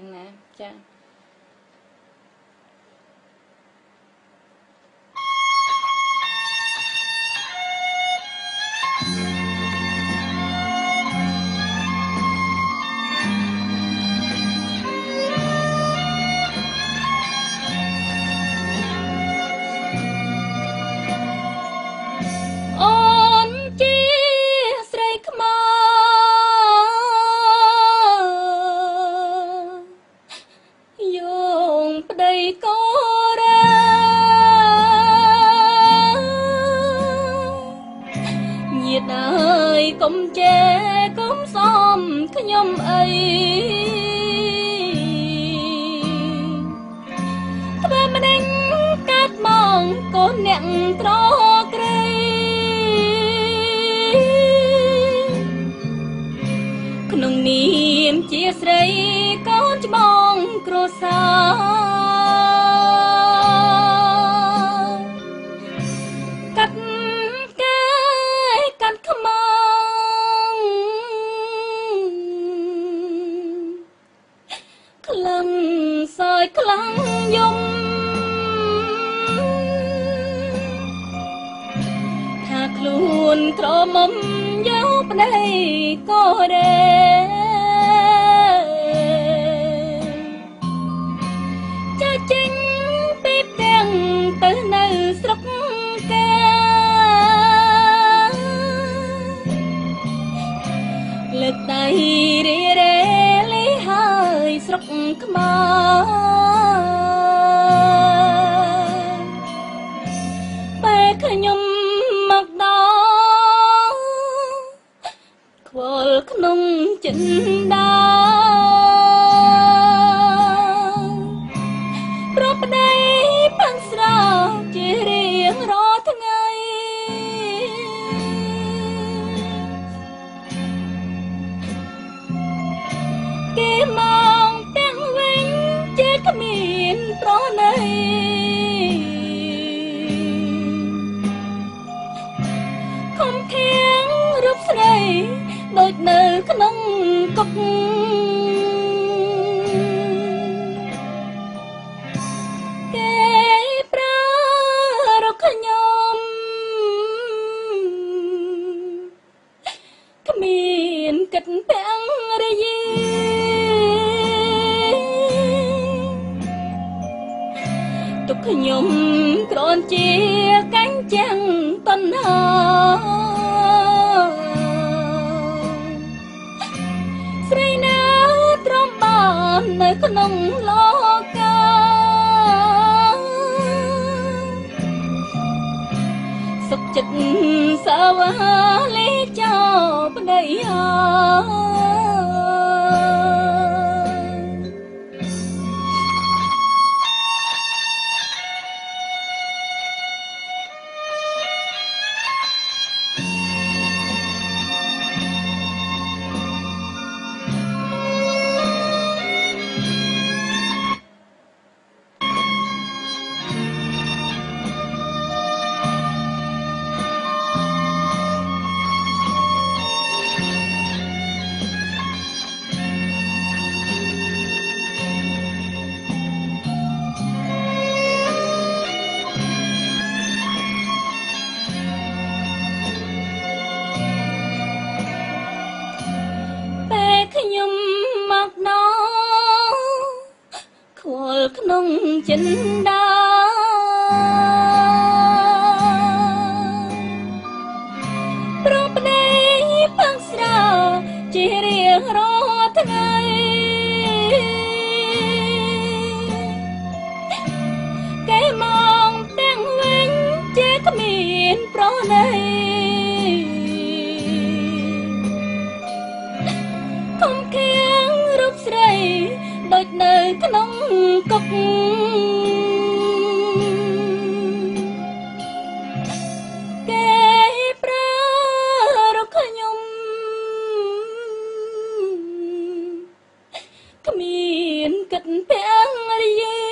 ចឹងណាចាកុំជេរកុំសមខ្ញុំអីត្បិតម្ដេចកាត់មកកូនអ្នកត្រក្រៃក្នុងនាមជាស្រីកូនច្បងគ្រួសារកាត់កាយកាត់ខ្មៅខ្លាំងសើចខ្លាំងយំថាខ្លួនក្រមុំយកប្តីក៏ដែរចាចេញពីផ្ទាំងទៅនៅស្រុកកាលើកដៃរីរេស្រុកខ្មែរពេលខ្ញុំមកដល់ខ្វល់ក្នុងចិនដាប្រប្តីផឹងស្រោជារៀងរាល់ថ្ងៃគេមកគ្មានប្រណីខំខៀងរូបស្រីដូចនៅក្នុងគុកគេប្រើរកខ្ញុំគ្មានគិតពាំងរយីទុកខ្ញុំគ្រាន់ជាកាញ់ចាំងតណ្ហាស្រីណាទ្រាំបាននៅក្នុងលោកាសុខចិត្តសាវាលេចោប្តីខ្ញុំមកដល់ខ្វល់ក្នុងចិនដាប្រប្តីផឹងស្រោជារៀងរាល់ថ្ងៃគេមកទាំងវិញជាគ្មានប្រណីខំខៀងរូបស្រីដូចនៅក្នុងគុកគេប្រើរកខ្ញុំគ្មានគិតពាំងរយី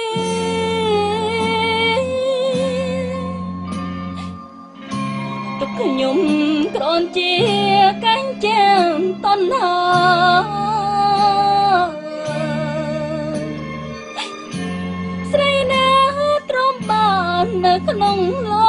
ទុកខ្ញុំគ្រាន់ជាកាញ់ចាំងតណ្ហានៅក្នុងឡ